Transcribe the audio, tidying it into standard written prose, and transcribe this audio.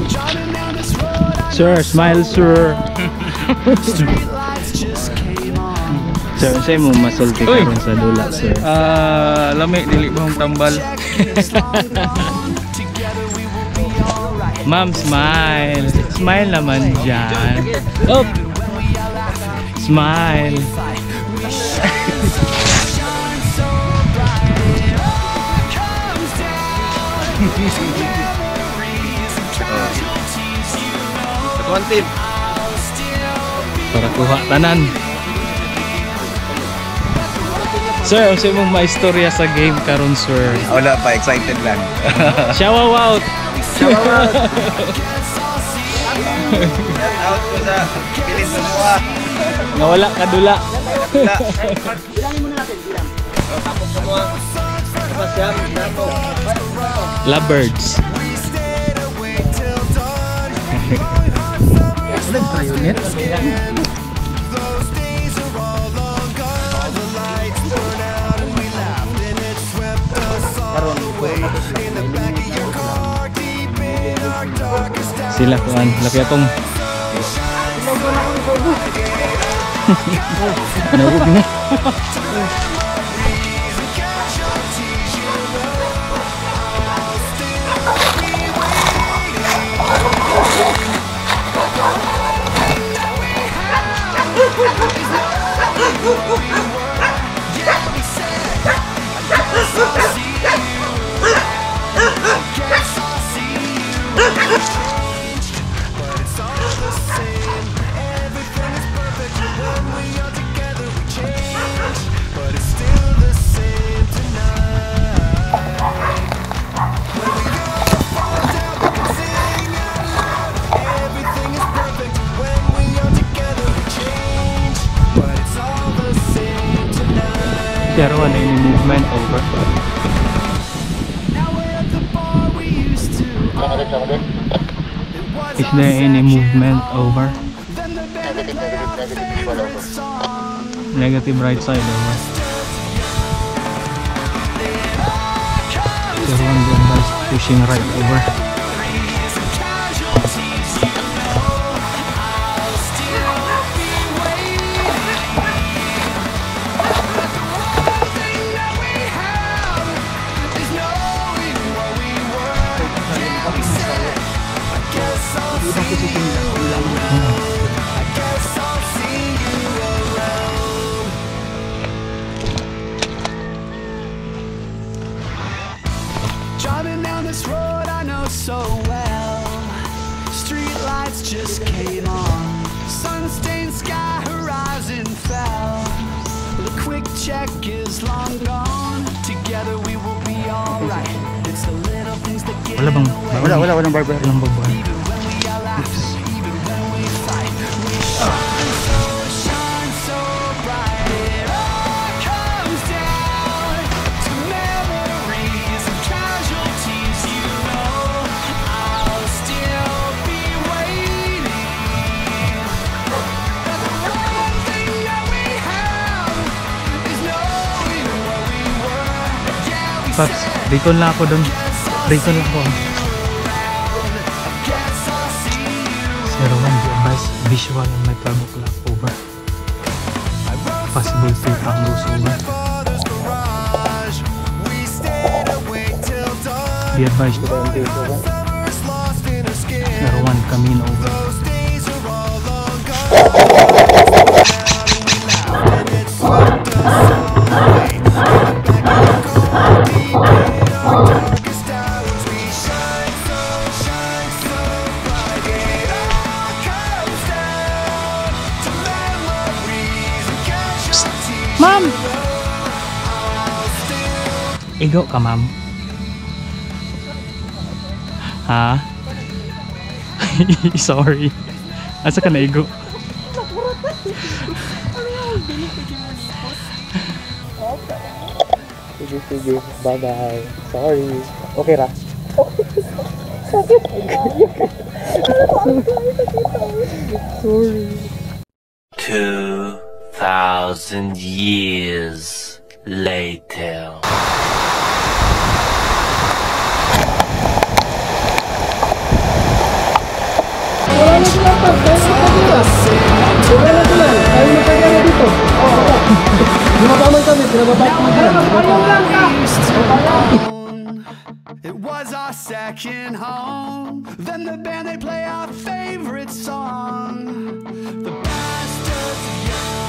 Sir, smile sir. Sir, sa'yo mo masulti ka rin sa dula, sir. Lami, dili ba ang tambal? Ma'am, smile. Smile naman dyan. Oh! Smile. One team. Para kuha tanan. Sir, ang sa'yo mong maistorya sa game karon, sir. Wala pa, excited lang. Shout out! Shout out! Shout out ko sa pilit sa mukha. Nawala ka dula. Bilangin muna natin, bilang. Tapos sa mga kapasyam, Lovebirds. excellent tayo net. Sila kuan, laki atong. Nabog na. Pero ano yung movement over? Is there any movement over? Negative right side over. Pero one Bayabas pushing right over. Driving down this road I know so well. Street lights just came on. Sun-stained sky, horizon fell. The quick check is long gone. Together we will be alright. It's the little things that get Wala bang? Walang barber. Walang babae. even when we are laughing, even when we fight. We shine so bright. It all comes down to memories and casualties. You know I'll still be waiting. But the one thing that we have is knowing where we were. Yeah, we Paps, recon lang ako dun. Recon lang ako. Pero one Bayabas visual ang may plug over. Possible to tangos over. Bayabas pero one kamin over. Ma'am! Igo ka, ma'am? Ha? Sorry. Asa ka na igo? Sige. Bye-bye. Sorry. Okay ra. Sorry. 2,000 years later. It was our second home. Then the band, they play our favorite song. The bastards of